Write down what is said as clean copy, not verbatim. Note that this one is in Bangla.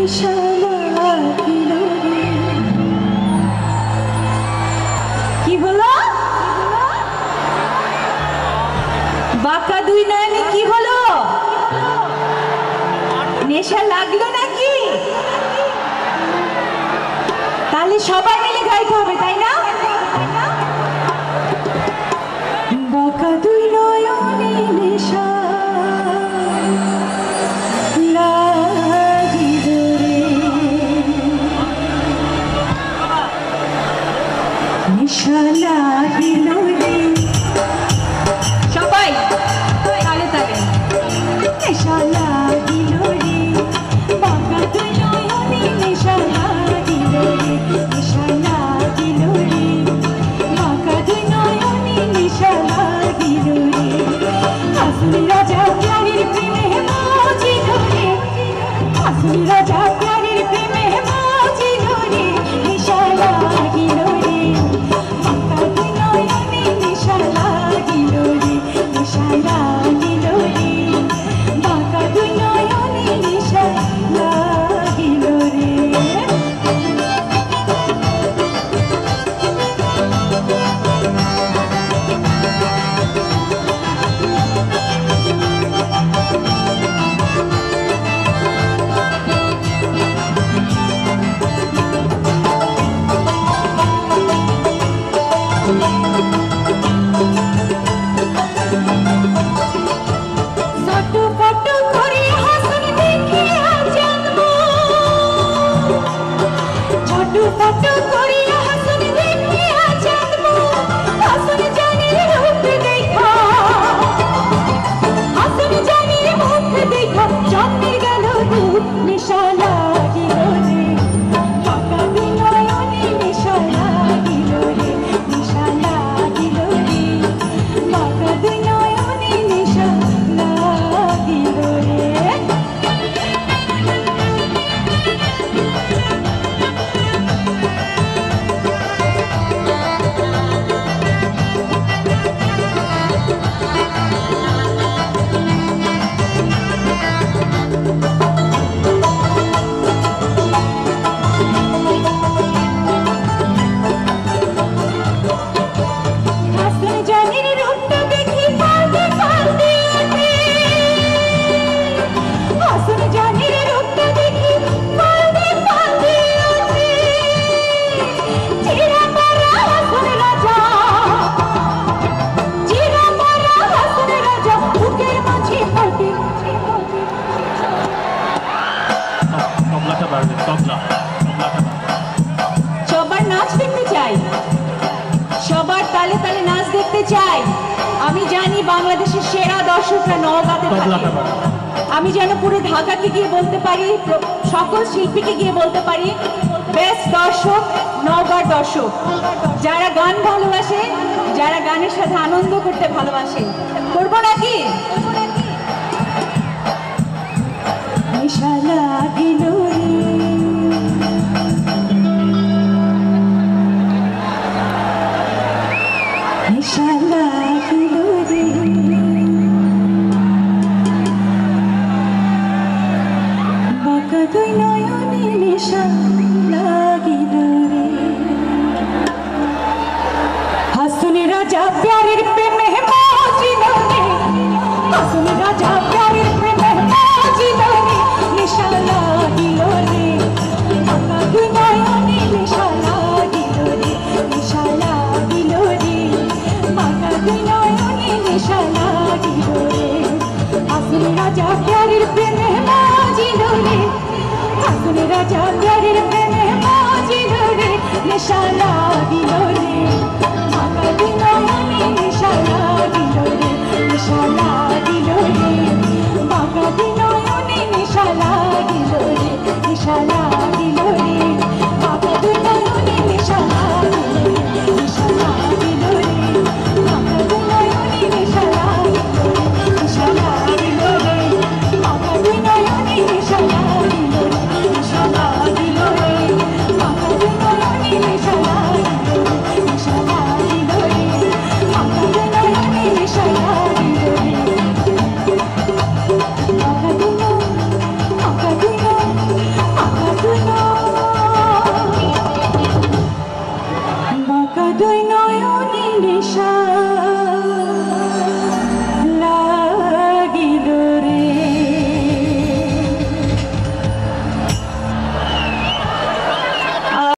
কি হলো? বাঁকা দুই নয়নে কি হলো? নেশা লাগলো নাকি? তাহলে সবাই মিলে গাইতে হবে, তাই না? বাঁকা দুই নয়নে নেশা লাগিল রে, নেশা লাগিল রে। সবাই তালে তালে নেশা লাগিল রে, বাঁকা দুই নয়নে নেশা লাগিল রে, নেশা লাগিল রে, বাঁকা দুই নয়নে নেশা লাগিল রে। আসলি রাজা প্যারির প্রেমে মজিল রে, আসলি রাজা প্যারির প্রেমে মজিল রে, নেশা লাগিল রে, বাঁকা দুই নয়নে নেশা লাগিল রে, নেশা লাগিল রে, বাঁকা দুই নয়নে নেশা লাগিল রে। ছটফট করে হাসন দেখিয়া জানবো, ছটফট করে হাসন দেখিয়া জানবো, হাসন জানির রূপ দেখা, হাসন জানির মুখ দেখা, জন্মের গেল রূপ, নেশা লাগিল রে, বাঁকা দুই নয়নে নেশা লাগিল রে, নেশা লাগিল রে, বাঁকা দুই নয়নে নেশা লাগিল রে। হাসন জানির রূপটা দেখি কাঁদে কাঁদে ওঠে, হাসন জানির রূপটা দেখি কাঁদে কাঁদে ওঠে, চিরা পরা হাসন রাজা, চিরা পরা হাসন রাজা, বুকের মাঝে ফোটে। সবার নাচ দেখতে চাই, সবার তালে তালে নাচ দেখতে চাই। আমি জানি বাংলাদেশের সেরা দর্শকরা নওগাঁতে থাকে। আমি যেন পুরো ঢাকাকে গিয়ে বলতে পারি, সকল শিল্পীকে গিয়ে বলতে পারি, বেস্ট দর্শক নওগাঁর দর্শক, যারা গান ভালোবাসে, যারা গানের সাথে আনন্দ করতে ভালোবাসে। করবো নাকি? নেশা লাগিল রে, নেশা লাগিল রে, বাঁকা দুই নয়নে নেশা